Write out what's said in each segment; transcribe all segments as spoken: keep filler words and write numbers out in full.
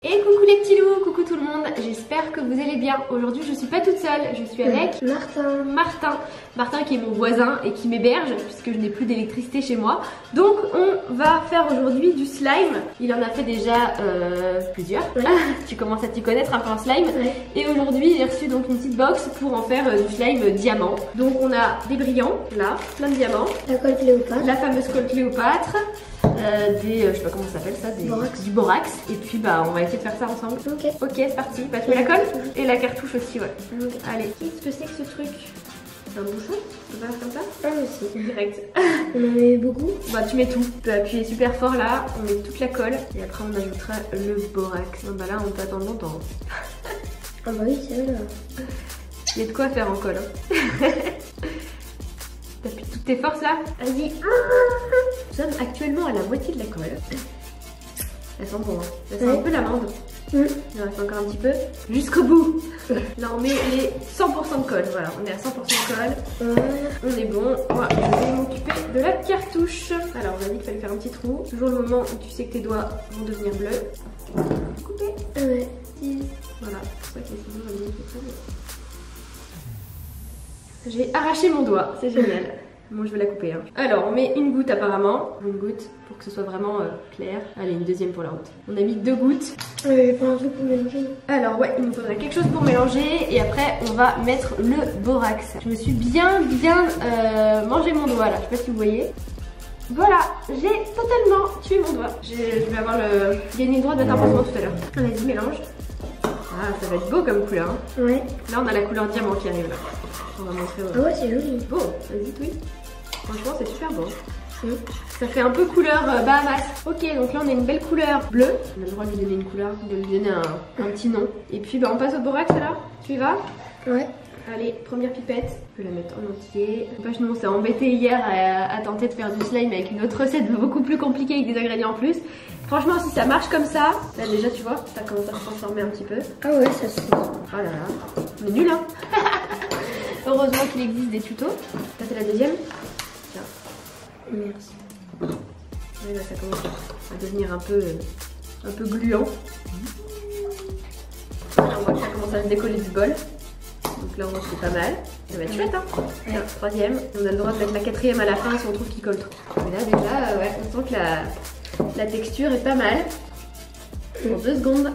Et coucou les petits loups, coucou tout le monde, j'espère que vous allez bien. Aujourd'hui je suis pas toute seule, je suis avec Martin. Martin. Martin qui est mon voisin et qui m'héberge puisque je n'ai plus d'électricité chez moi. Donc on va faire aujourd'hui du slime. Il en a fait déjà euh, plusieurs. Ouais. Tu commences à t'y connaître un peu en slime. Ouais. Et aujourd'hui j'ai reçu donc une petite box pour en faire euh, du slime diamant. Donc on a des brillants, là, plein de diamants. La colle Cléopâtre. La fameuse colle Cléopâtre. Euh, des, euh, je sais pas comment ça s'appelle ça, des, borax. du borax. Et puis bah on va essayer de faire ça ensemble. Ok. Ok, c'est parti. Bah tu mets la colle et la cartouche aussi, ouais. Okay. Allez. Qu'est-ce que c'est que ce truc? C'est un bouchon? Tu peux faire comme ça? Ah aussi. Direct. On en met beaucoup? Bah tu mets tout. Tu peux appuyer super fort là, on met toute la colle et après on ajoutera le borax. Non, bah là on peut attendre longtemps. Ah bah oui, c'est là. Il y a de quoi faire en colle. Hein. T'appuies toutes tes forces là. Vas-y. Nous sommes actuellement à la moitié de la colle. Elle sent bon, hein. Elle sent ouais. un peu l'amande. Mmh. Il en reste encore un petit peu. Jusqu'au bout. Là on met les cent pour cent de colle. Voilà, on est à cent pour cent de colle. Ouais. On est bon. Voilà, je vais m'occuper de la cartouche. Alors on a dit qu'il fallait faire un petit trou. Toujours le moment où tu sais que tes doigts vont devenir bleus. Couper. Ouais. Voilà, c'est pour ça que sinon on va très bien. Je vais arracher mon doigt, c'est génial. Moi je vais la couper. Hein. Alors on met une goutte apparemment, une goutte pour que ce soit vraiment euh, clair. Allez, une deuxième pour la route. On a mis deux gouttes. Ouais, pas un truc pour mélanger. Alors ouais, il nous faudrait quelque chose pour mélanger et après on va mettre le borax. Je me suis bien bien euh, mangé mon doigt là, je sais pas si vous voyez. Voilà, j'ai totalement tué mon doigt. Je vais avoir le gagné le droit d'être un pansement tout à l'heure. Vas-y, mélange. Ah, ça va être beau comme couleur. Hein. Ouais. Là on a la couleur diamant qui arrive là. On va montrer. Ah ouais, c'est joli. Beau, vas-y, oui. Franchement, c'est super beau. Mmh. Ça fait un peu couleur euh, Bahamas. Ok, donc là on a une belle couleur bleue. On a le droit de lui donner une couleur, de lui donner un, un petit nom. Et puis bah, on passe au borax alors. Tu y vas? Ouais. Allez, première pipette. Je peux la mettre en entier. N'empêche, nous on s'est embêté hier à, à tenter de faire du slime avec une autre recette beaucoup plus compliquée avec des ingrédients en plus. Franchement, si ça marche comme ça, là déjà tu vois, ça commence à se transformer un petit peu. Ah ouais, ça se fait. Oh là là, on est nul hein. Heureusement qu'il existe des tutos. Ça c'est la deuxième. Tiens. Merci. Ouais, là ça commence à devenir un peu, un peu gluant. Là, on voit que ça commence à se décoller du bol. Donc là on voit que c'est pas mal. Ça va être chouette hein. Tiens, troisième. On a le droit de mettre la quatrième à la fin si on trouve qu'il colle trop. Et là déjà, ouais, on sent que la, la texture est pas mal. Pour deux secondes.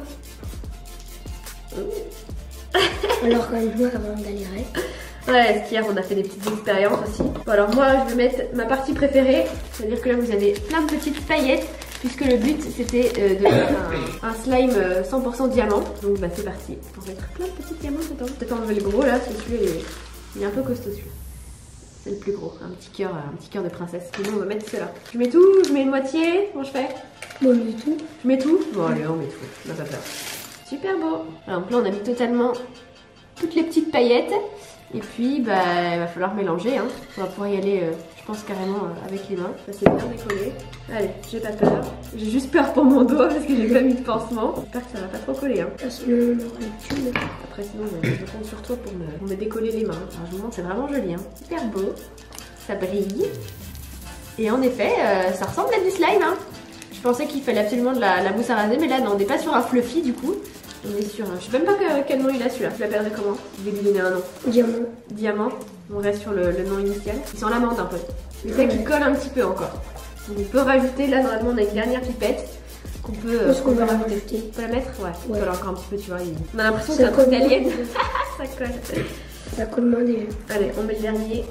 Alors quand même moi avant d'aller. Ouais, hier on a fait des petites expériences aussi. Bon alors moi je vais mettre ma partie préférée, c'est-à-dire que là vous avez plein de petites paillettes, puisque le but c'était euh, de faire un, un slime cent pour cent diamant. Donc bah c'est parti, on va mettre plein de petits diamants dedans. Peut-être enlever le gros là, parce que celui-là il est un peu costaud celui-là. C'est le plus gros, un petit cœur, un petit cœur de princesse. Sinon on va mettre cela. Je mets tout, je mets une moitié, comment je fais? Bon, je mets tout. Je mets tout? Bon allez on met tout, on n'a pas peur. Super beau. Alors donc là on a mis totalement toutes les petites paillettes. Et puis, bah, il va falloir mélanger. Hein. On va pouvoir y aller, euh, je pense, carrément euh, avec les mains. Ça, c'est bien décollé. Allez, j'ai pas peur. J'ai juste peur pour mon doigt parce que j'ai pas mis de pansement. J'espère que ça va pas trop coller. Hein. Parce que après, sinon, je compte sur toi pour me, pour me décoller les mains. Alors, je vous montre, c'est vraiment joli. Hein. Super beau. Ça brille. Et en effet, euh, ça ressemble à du slime. Hein. Je pensais qu'il fallait absolument de la, la mousse à raser, mais là, non, on n'est pas sur un fluffy du coup. On est sur un... Je sais même pas que, quel nom il a celui-là. Je l'appellerai comment? Je vais lui donner un nom. Diamant. Diamant. On reste sur le, le nom initial. Il sent l'amande un peu. Mais c'est qu'il colle un petit peu encore. Donc on peut rajouter, là normalement on a une dernière pipette qu'on peut, euh, qu'on peut va rajouter. rajouter. On peut la mettre? Ouais. On ouais. colle encore un petit peu, tu vois. Il... On a l'impression que c'est un truc d'alien. Ça colle. Ça colle moins déjà. Allez, on met le dernier.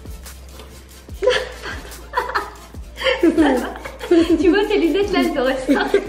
Tu vois tes lunettes là, elles devraient sortir.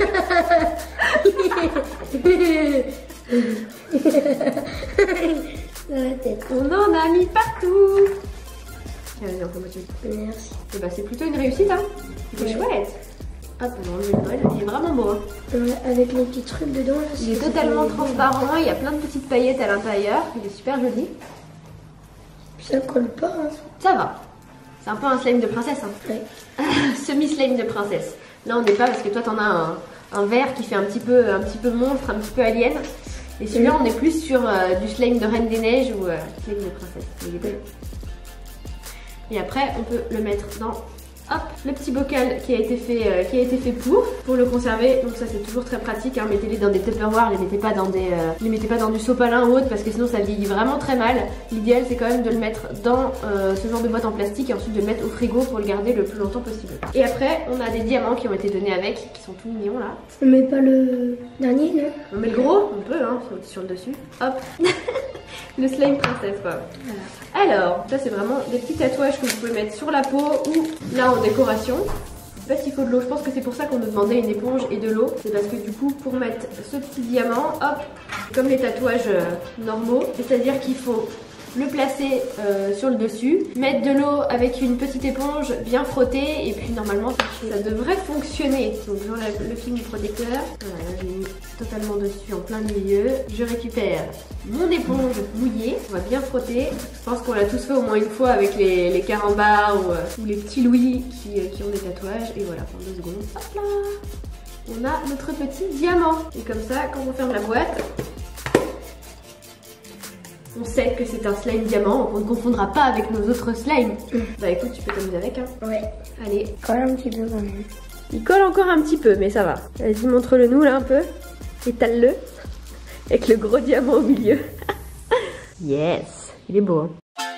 On en a mis partout. Allez, on peut moitié. Merci. Et bah c'est plutôt une réussite hein. C'est ouais. Chouette. Hop, on enlève le bol. Il est vraiment beau. Hein. Ouais, avec les petits trucs dedans. Là, il est totalement transparent. Il y a plein de petites paillettes à l'intérieur. Il est super joli. Ça colle pas. Hein. Ça va. C'est un peu un slime de princesse. Hein. Ouais. Semi-slime de princesse. Là on n'est pas parce que toi t'en as un, un vert qui fait un petit peu un petit peu monstre, un petit peu alien. Et celui-là on est plus sur euh, du slime de Reine des Neiges ou euh, slime de princesse. Il est beau. Et après on peut le mettre dans hop, le petit bocal qui a été fait, euh, qui a été fait pour, pour le conserver. Donc ça c'est toujours très pratique, hein. Mettez-les dans des Tupperware, les mettez pas dans des, euh, les mettez pas dans du sopalin ou autre parce que sinon ça vieillit vraiment très mal. L'idéal c'est quand même de le mettre dans euh, ce genre de boîte en plastique et ensuite de le mettre au frigo pour le garder le plus longtemps possible. Et après on a des diamants qui ont été donnés avec, qui sont tout mignons là. On met pas le dernier, non? On met le gros, on peut, hein, sur le dessus. Hop. Le slime princesse quoi. Voilà. Alors, ça c'est vraiment des petits tatouages que vous pouvez mettre sur la peau ou là en décoration. En fait il faut de l'eau, je pense que c'est pour ça qu'on nous demandait une éponge et de l'eau. C'est parce que du coup pour mettre ce petit diamant, hop, comme les tatouages euh, normaux, c'est-à-dire qu'il faut le placer euh, sur le dessus, mettre de l'eau avec une petite éponge, bien frotter et puis normalement ça devrait fonctionner. Donc j'enlève le film du protecteur, voilà, j'ai mis totalement dessus en plein milieu. Je récupère mon éponge mouillée, on va bien frotter. Je pense qu'on l'a tous fait au moins une fois avec les, les carambars ou, euh, ou les petits Louis qui, euh, qui ont des tatouages. Et voilà, pendant deux secondes, hop là, on a notre petit diamant. Et comme ça, quand on ferme la boîte, on sait que c'est un slime diamant, on ne confondra pas avec nos autres slimes. Mmh. Bah écoute, tu peux t'amuser avec, hein. Ouais. Allez. Il colle un petit peu quand même. Il colle encore un petit peu, mais ça va. Vas-y, montre-le nous là un peu. Étale-le. Avec le gros diamant au milieu. Yes, il est beau, hein.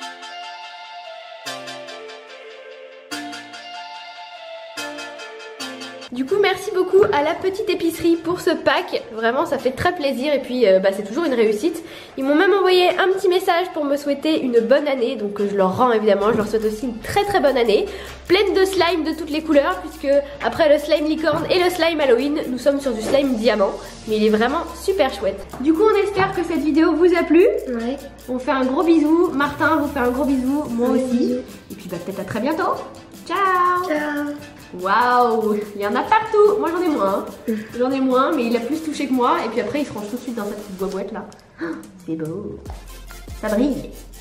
Du coup, merci beaucoup à la petite épicerie pour ce pack. Vraiment, ça fait très plaisir et puis euh, bah, c'est toujours une réussite. Ils m'ont même envoyé un petit message pour me souhaiter une bonne année. Donc euh, je leur rends évidemment, je leur souhaite aussi une très très bonne année. Pleine de slime de toutes les couleurs puisque après le slime licorne et le slime Halloween, nous sommes sur du slime diamant. Mais il est vraiment super chouette. Du coup, on espère que cette vidéo vous a plu. Ouais. On fait un gros bisou. Martin vous fait un gros bisou. Moi Oui, aussi. bisous. Et puis bah, peut-être à très bientôt. Ciao. Ciao. Waouh, il y en a partout. Moi j'en ai moins, hein. J'en ai moins, mais il a plus touché que moi. Et puis après il se range tout de suite dans sa petite boîte là. C'est beau, ça brille.